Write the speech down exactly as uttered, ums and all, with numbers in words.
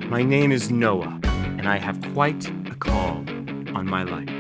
My name is Noah, and I have quite a call on my life.